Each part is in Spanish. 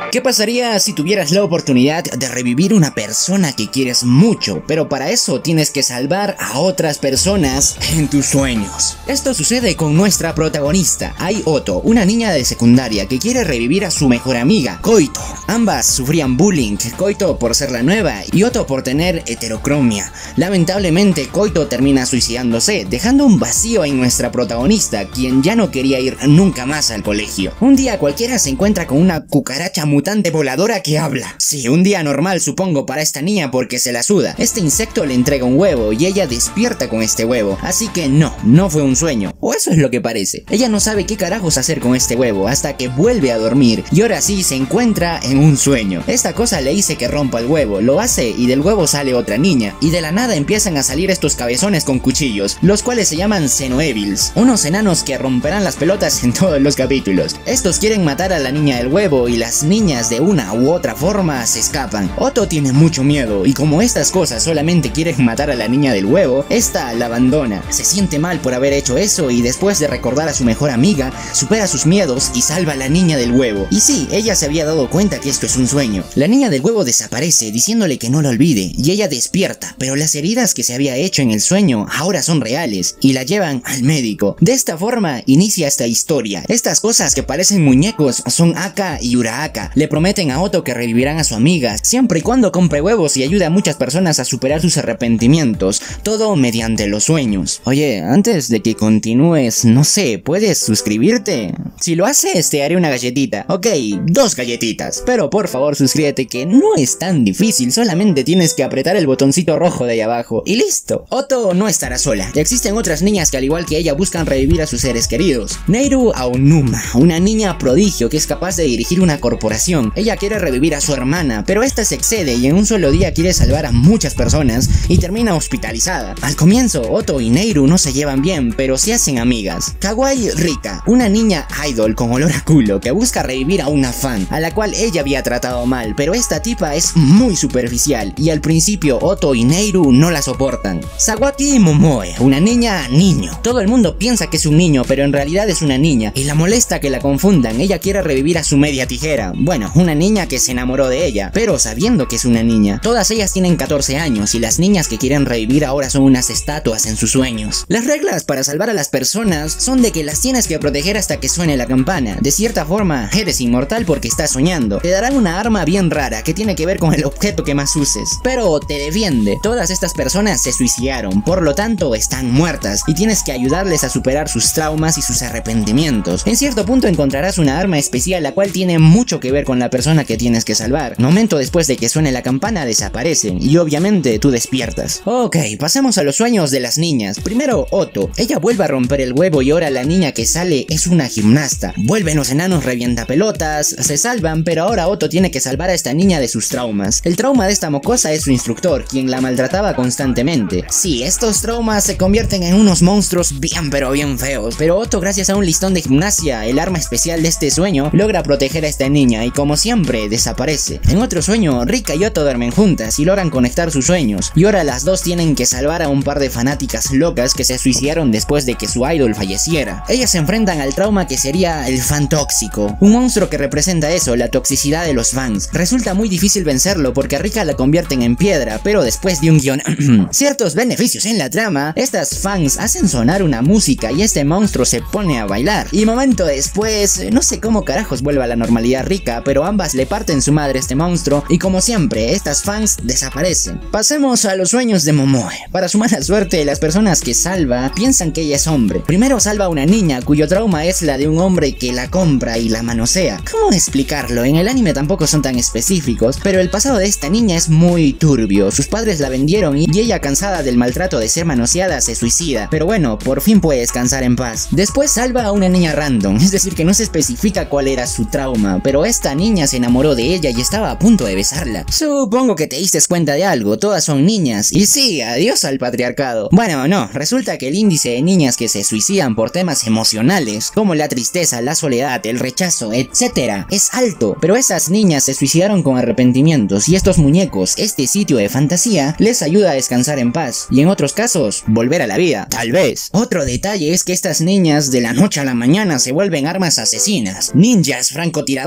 ¿Qué pasaría si tuvieras la oportunidad de revivir una persona que quieres mucho, pero para eso tienes que salvar a otras personas en tus sueños? Esto sucede con nuestra protagonista, Ai Oto, una niña de secundaria que quiere revivir a su mejor amiga, Koito. Ambas sufrían bullying, Koito por ser la nueva y Oto por tener heterocromia. Lamentablemente, Koito termina suicidándose, dejando un vacío en nuestra protagonista, quien ya no quería ir nunca más al colegio. Un día cualquiera se encuentra con una cucaracha mutante voladora que habla. Sí, un día normal supongo para esta niña porque se la suda. Este insecto le entrega un huevo y ella despierta con este huevo. Así que no fue un sueño. O eso es lo que parece. Ella no sabe qué carajos hacer con este huevo hasta que vuelve a dormir y ahora sí se encuentra en un sueño. Esta cosa le dice que rompa el huevo, lo hace y del huevo sale otra niña. Y de la nada empiezan a salir estos cabezones con cuchillos, los cuales se llaman Xenoevils, unos enanos que romperán las pelotas en todos los capítulos. Estos quieren matar a la niña del huevo y las niñas de una u otra forma se escapan. Oto tiene mucho miedo y como estas cosas solamente quieren matar a la niña del huevo, esta la abandona. Se siente mal por haber hecho eso y después de recordar a su mejor amiga, supera sus miedos y salva a la niña del huevo. Y sí, ella se había dado cuenta que esto es un sueño. La niña del huevo desaparece diciéndole que no lo olvide y ella despierta, pero las heridas que se había hecho en el sueño ahora son reales y la llevan al médico. De esta forma inicia esta historia. Estas cosas que parecen muñecos son Aka y Urahaka. Le prometen a Oto que revivirán a su amiga siempre y cuando compre huevos y ayude a muchas personas a superar sus arrepentimientos, todo mediante los sueños. Oye, antes de que continúes, no sé, ¿puedes suscribirte? Si lo haces te haré una galletita. Ok, 2 galletitas, pero por favor suscríbete que no es tan difícil, solamente tienes que apretar el botoncito rojo de ahí abajo y listo. Oto no estará sola, existen otras niñas que al igual que ella buscan revivir a sus seres queridos. Neiru Aonuma, una niña prodigio que es capaz de dirigir una corporación. Ella quiere revivir a su hermana, pero esta se excede y en un solo día quiere salvar a muchas personas y termina hospitalizada. Al comienzo, Oto y Neiru no se llevan bien, pero se hacen amigas. Kawaii Rika, una niña idol con olor a culo que busca revivir a una fan, a la cual ella había tratado mal, pero esta tipa es muy superficial y al principio Oto y Neiru no la soportan. Sawaki Momoe, una niña niño. Todo el mundo piensa que es un niño, pero en realidad es una niña y la molesta que la confundan. Ella quiere revivir a su media tijera. Bueno, una niña que se enamoró de ella, pero sabiendo que es una niña. Todas ellas tienen 14 años y las niñas que quieren revivir ahora son unas estatuas en sus sueños. Las reglas para salvar a las personas son de que las tienes que proteger hasta que suene la campana. De cierta forma, eres inmortal porque estás soñando. Te darán una arma bien rara que tiene que ver con el objeto que más uses, pero te defiende. Todas estas personas se suicidaron, por lo tanto están muertas y tienes que ayudarles a superar sus traumas y sus arrepentimientos. En cierto punto encontrarás una arma especial la cual tiene mucho que ver con la persona que tienes que salvar. Momento después de que suene la campana desaparecen y obviamente tú despiertas. Ok, pasemos a los sueños de las niñas. Primero Oto, ella vuelve a romper el huevo y ahora la niña que sale es una gimnasta. Vuelven los enanos revientapelotas, se salvan, pero ahora Oto tiene que salvar a esta niña de sus traumas. El trauma de esta mocosa es su instructor, quien la maltrataba constantemente. Sí, estos traumas se convierten en unos monstruos bien pero bien feos, pero Oto gracias a un listón de gimnasia, el arma especial de este sueño, logra proteger a esta niña y como siempre desaparece. En otro sueño, Rika y Oto duermen juntas y logran conectar sus sueños, y ahora las dos tienen que salvar a un par de fanáticas locas que se suicidaron después de que su idol falleciera. Ellas se enfrentan al trauma que sería el fan tóxico, un monstruo que representa eso, la toxicidad de los fans. Resulta muy difícil vencerlo porque a Rika la convierten en piedra, pero después de un guión ciertos beneficios en la trama, estas fans hacen sonar una música y este monstruo se pone a bailar, y momento después, no sé cómo carajos vuelve a la normalidad Rika, pero ambas le parten su madre a este monstruo y como siempre, estas fans desaparecen. Pasemos a los sueños de Momoe. Para su mala suerte, las personas que salva piensan que ella es hombre. Primero salva a una niña cuyo trauma es la de un hombre que la compra y la manosea. ¿Cómo explicarlo? En el anime tampoco son tan específicos, pero el pasado de esta niña es muy turbio. Sus padres la vendieron y ella, cansada del maltrato de ser manoseada, se suicida. Pero bueno, por fin puede descansar en paz. Después salva a una niña random, es decir que no se especifica cuál era su trauma, pero esta niña se enamoró de ella y estaba a punto de besarla. Supongo que te diste cuenta de algo, todas son niñas. Y sí, adiós al patriarcado. Bueno, no, resulta que el índice de niñas que se suicidan por temas emocionales, como la tristeza, la soledad, el rechazo, etc., es alto. Pero esas niñas se suicidaron con arrepentimientos y estos muñecos, este sitio de fantasía, les ayuda a descansar en paz. Y en otros casos, volver a la vida, tal vez. Otro detalle es que estas niñas de la noche a la mañana se vuelven armas asesinas. Ninjas, francotiradores,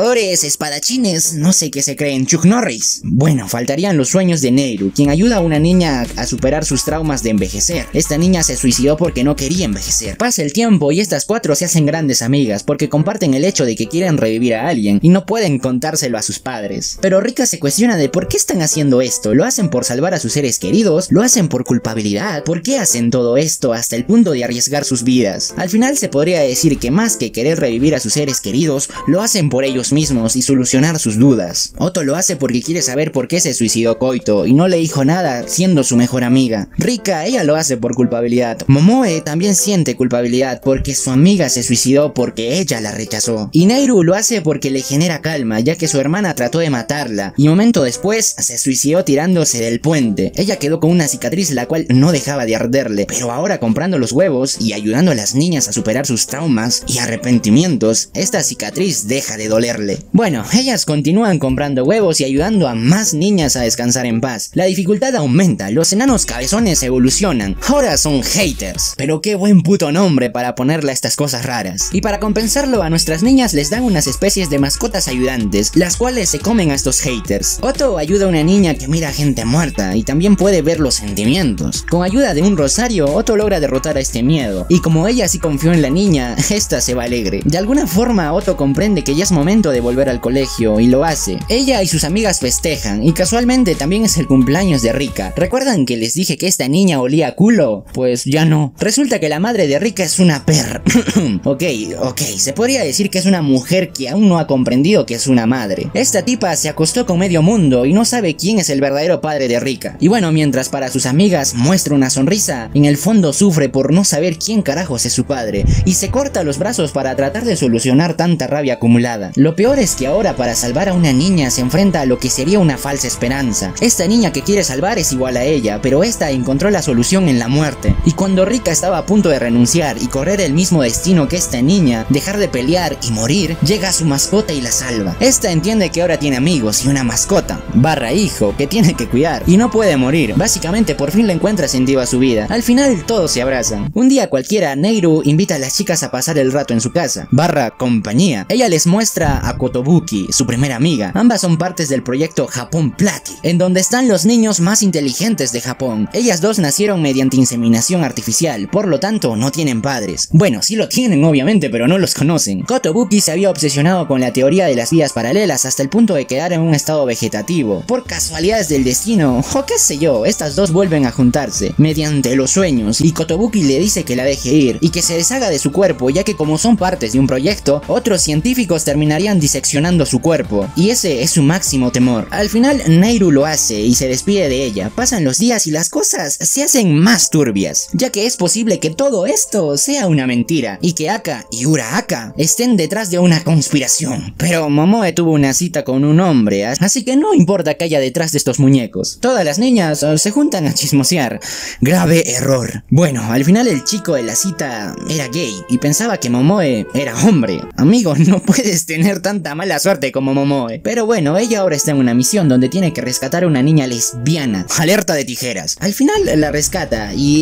espadachines no sé qué se creen, Chuck Norris. Bueno, faltarían los sueños de Neiru, quien ayuda a una niña a superar sus traumas de envejecer. Esta niña se suicidó porque no quería envejecer. Pasa el tiempo y estas cuatro se hacen grandes amigas porque comparten el hecho de que quieren revivir a alguien y no pueden contárselo a sus padres. Pero Rika se cuestiona de por qué están haciendo esto. ¿Lo hacen por salvar a sus seres queridos? ¿Lo hacen por culpabilidad? ¿Por qué hacen todo esto hasta el punto de arriesgar sus vidas? Al final se podría decir que más que querer revivir a sus seres queridos, lo hacen por ellos mismos y solucionar sus dudas. Otto lo hace porque quiere saber por qué se suicidó Koito y no le dijo nada siendo su mejor amiga. Rika, ella lo hace por culpabilidad. Momoe también siente culpabilidad porque su amiga se suicidó porque ella la rechazó. Y Neiru lo hace porque le genera calma, ya que su hermana trató de matarla y un momento después se suicidó tirándose del puente. Ella quedó con una cicatriz la cual no dejaba de arderle, pero ahora comprando los huevos y ayudando a las niñas a superar sus traumas y arrepentimientos, esta cicatriz deja de dolerle. Bueno, ellas continúan comprando huevos y ayudando a más niñas a descansar en paz. La dificultad aumenta, los enanos cabezones evolucionan, ahora son haters. Pero qué buen puto nombre para ponerle a estas cosas raras. Y para compensarlo, a nuestras niñas les dan unas especies de mascotas ayudantes, las cuales se comen a estos haters. Otto ayuda a una niña que mira a gente muerta y también puede ver los sentimientos. Con ayuda de un rosario, Otto logra derrotar a este miedo, y como ella sí confió en la niña, esta se va alegre. De alguna forma, Otto comprende que ya es momento de volver al colegio y lo hace. Ella y sus amigas festejan, y casualmente también es el cumpleaños de Rika. ¿Recuerdan que les dije que esta niña olía a culo? Pues ya no. Resulta que la madre de Rika es una perra. Ok, se podría decir que es una mujer que aún no ha comprendido que es una madre. Esta tipa se acostó con medio mundo y no sabe quién es el verdadero padre de Rika. Y bueno, mientras para sus amigas muestra una sonrisa, en el fondo sufre por no saber quién carajos es su padre y se corta los brazos para tratar de solucionar tanta rabia acumulada. Lo peor es que ahora para salvar a una niña se enfrenta a lo que sería una falsa esperanza. Esta niña que quiere salvar es igual a ella, pero esta encontró la solución en la muerte. Y cuando Rika estaba a punto de renunciar y correr el mismo destino que esta niña, dejar de pelear y morir, llega su mascota y la salva. Esta entiende que ahora tiene amigos y una mascota, barra hijo, que tiene que cuidar y no puede morir. Básicamente por fin le encuentra sentido a su vida. Al final todos se abrazan. Un día cualquiera, Neiru invita a las chicas a pasar el rato en su casa, barra compañía. Ella les muestra a Kotobuki, su primera amiga. Ambas son partes del proyecto Japón Plati, en donde están los niños más inteligentes de Japón. Ellas dos nacieron mediante inseminación artificial, por lo tanto no tienen padres. Bueno, sí lo tienen obviamente, pero no los conocen. Kotobuki se había obsesionado con la teoría de las vidas paralelas hasta el punto de quedar en un estado vegetativo. Por casualidades del destino, o qué sé yo, estas dos vuelven a juntarse mediante los sueños y Kotobuki le dice que la deje ir y que se deshaga de su cuerpo, ya que como son partes de un proyecto, otros científicos terminarían diseccionando su cuerpo y ese es su máximo temor. Al final Neiru lo hace y se despide de ella. Pasan los días y las cosas se hacen más turbias, ya que es posible que todo esto sea una mentira y que Aka y Urahaka estén detrás de una conspiración. Pero Momoe tuvo una cita con un hombre, así que no importa que haya detrás de estos muñecos. Todas las niñas se juntan a chismosear. Grave error. Bueno, al final el chico de la cita era gay y pensaba que Momoe era hombre. Amigo, no puedes tener tanta mala suerte como Momoe. Pero bueno, ella ahora está en una misión donde tiene que rescatar a una niña lesbiana. Alerta de tijeras. Al final la rescata y...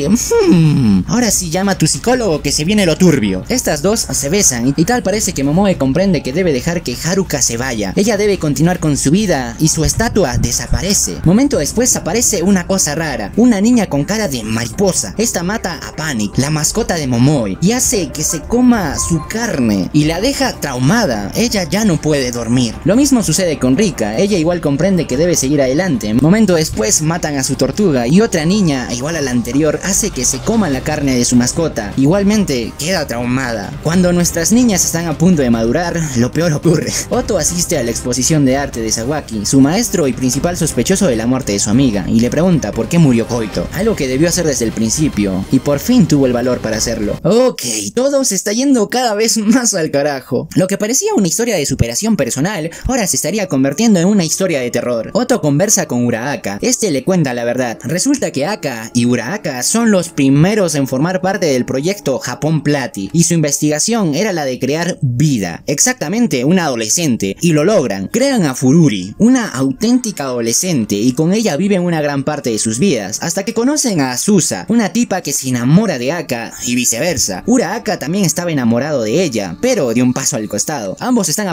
ahora sí llama a tu psicólogo que se viene lo turbio. Estas dos se besan y tal parece que Momoe comprende que debe dejar que Haruka se vaya. Ella debe continuar con su vida y su estatua desaparece. Momento después aparece una cosa rara. Una niña con cara de mariposa. Esta mata a Panic, la mascota de Momoe, y hace que se coma su carne y la deja traumada. Ella ya no puede dormir. Lo mismo sucede con Rika. Ella igual comprende que debe seguir adelante. Momento después matan a su tortuga y otra niña, igual a la anterior, hace que se coma la carne de su mascota. Igualmente queda traumada. Cuando nuestras niñas están a punto de madurar, lo peor ocurre. Otto asiste a la exposición de arte de Sawaki, su maestro y principal sospechoso de la muerte de su amiga, y le pregunta por qué murió Koito, algo que debió hacer desde el principio, y por fin tuvo el valor para hacerlo. Ok, todo se está yendo cada vez más al carajo. Lo que parecía una historia de superación personal, ahora se estaría convirtiendo en una historia de terror. Otto conversa con Urahaka, este le cuenta la verdad. Resulta que Aka y Urahaka son los primeros en formar parte del proyecto Japón Plati, y su investigación era la de crear vida, exactamente una adolescente, y lo logran. Crean a Fururi, una auténtica adolescente, y con ella viven una gran parte de sus vidas, hasta que conocen a Azusa, una tipa que se enamora de Aka y viceversa. Urahaka también estaba enamorado de ella, pero de un paso al costado. Ambos están a punto de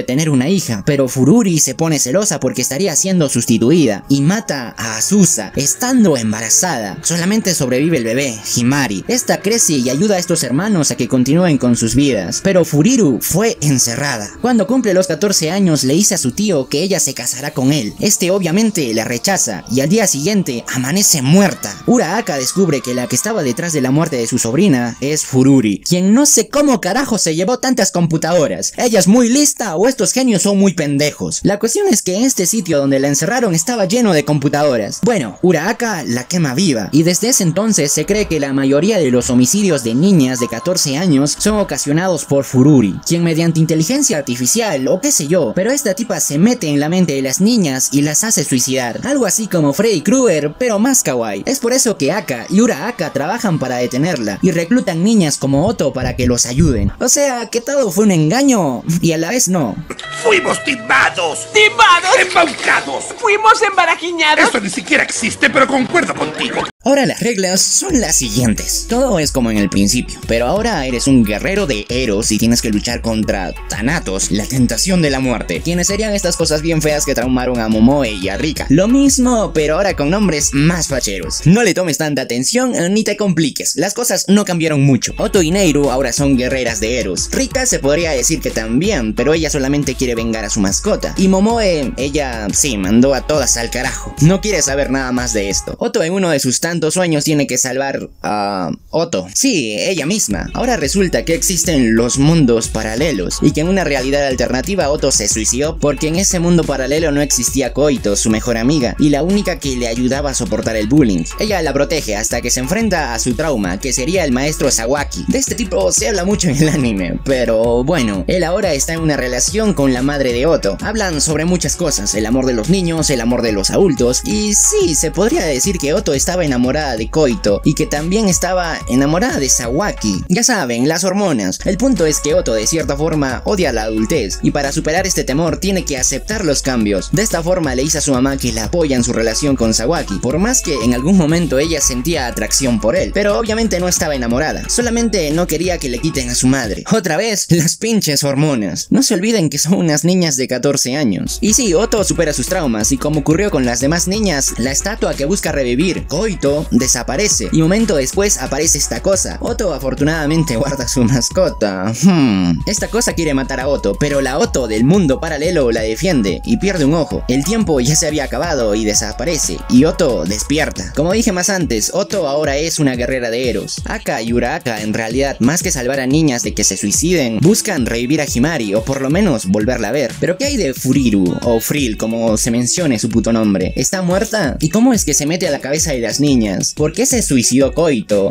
tener una hija, pero Fururi se pone celosa porque estaría siendo sustituida y mata a Azusa estando embarazada. Solamente sobrevive el bebé, Himari. Esta crece y ayuda a estos hermanos a que continúen con sus vidas, pero Furiru fue encerrada. Cuando cumple los 14 años le dice a su tío que ella se casará con él. Este obviamente la rechaza y al día siguiente amanece muerta. Urahaka descubre que la que estaba detrás de la muerte de su sobrina es Fururi, quien no sé cómo carajo se llevó tantas computadoras. ¿Ella es muy lista o estos genios son muy pendejos? La cuestión es que este sitio donde la encerraron estaba lleno de computadoras. Bueno, Urahaka la quema viva y desde ese entonces se cree que la mayoría de los homicidios de niñas de 14 años son ocasionados por Fururi, quien mediante inteligencia artificial o qué sé yo, pero esta tipa se mete en la mente de las niñas y las hace suicidar. Algo así como Freddy Krueger, pero más kawaii. Es por eso que Aka y Urahaka trabajan para detenerla y reclutan niñas como Otto para que los ayuden. O sea, que todo fue un engaño y a la vez no. ¡Fuimos timados! ¡Timados! ¡Embaucados! ¡Fuimos embarajiñados! Eso ni siquiera existe, pero concuerdo contigo. Ahora las reglas son las siguientes. Todo es como en el principio, pero ahora eres un guerrero de Eros y tienes que luchar contra Thanatos, la tentación de la muerte, quienes serían estas cosas bien feas que traumaron a Momoe y a Rika. Lo mismo, pero ahora con nombres más facheros. No le tomes tanta atención ni te compliques, las cosas no cambiaron mucho. Otto y Neiru ahora son guerreras de Eros. Rika se podría decir que también, pero ella solamente quiere vengar a su mascota. Y Momoe, ella sí, mandó a todas al carajo. No quiere saber nada más de esto. Otto en uno de sus tantos sueños tiene que salvar a Otto. Sí, ella misma. Ahora resulta que existen los mundos paralelos y que en una realidad alternativa Otto se suicidó porque en ese mundo paralelo no existía Koito, su mejor amiga, y la única que le ayudaba a soportar el bullying. Ella la protege hasta que se enfrenta a su trauma, que sería el maestro Sawaki. De este tipo se habla mucho en el anime, pero bueno, él ahora está en una relación con la madre de Otto. Hablan sobre muchas cosas, el amor de los niños, el amor de los adultos, y sí, se podría decir que Otto estaba enamorada de Koito y que también estaba enamorada de Sawaki. Ya saben, las hormonas. El punto es que Otto de cierta forma odia la adultez y para superar este temor tiene que aceptar los cambios. De esta forma le dice a su mamá que la apoya en su relación con Sawaki, por más que en algún momento ella sentía atracción por él, pero obviamente no estaba enamorada, solamente no quería que le quiten a su madre. Otra vez, las pinches hormonas. No se olviden que son unas niñas de 14 años. Y sí, Otto supera sus traumas y como ocurrió con las demás niñas, la estatua que busca revivir, Koito, desaparece y un momento después aparece esta cosa. Otto afortunadamente guarda su mascota. Esta cosa quiere matar a Otto, pero la Otto del mundo paralelo la defiende y pierde un ojo. El tiempo ya se había acabado y desaparece y Otto despierta. Como dije más antes, Otto ahora es una guerrera de Eros. Aka y Urahaka en realidad, más que salvar a niñas de que se suiciden, buscan revivir a Himari o por lo menos volverla a ver. Pero ¿qué hay de Furiru o Frill, como se mencione su puto nombre? ¿Está muerta? ¿Y cómo es que se mete a la cabeza de las niñas? ¿Por qué se suicidó Koito?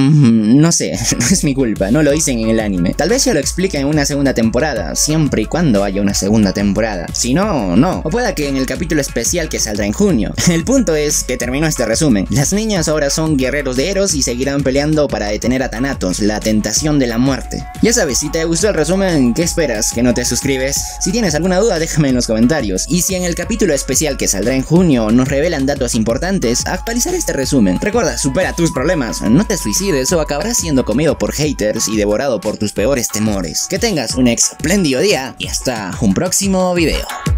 No sé, no es mi culpa, no lo dicen en el anime. Tal vez se lo expliquen en una segunda temporada, siempre y cuando haya una segunda temporada. Si no, no. O pueda que en el capítulo especial que saldrá en junio. El punto es que terminó este resumen. Las niñas ahora son guerreros de Eros y seguirán peleando para detener a Thanatos, la tentación de la muerte. Ya sabes, si te gustó el resumen, ¿qué esperas? ¿Que no te suscribes? Si tienes alguna duda, déjame en los comentarios. Y si en el capítulo especial que saldrá en junio nos revelan datos importantes, actualizaré este resumen. Recuerda, supera tus problemas, no te suicides o acabarás siendo comido por haters y devorado por tus peores temores. Que tengas un espléndido día y hasta un próximo video.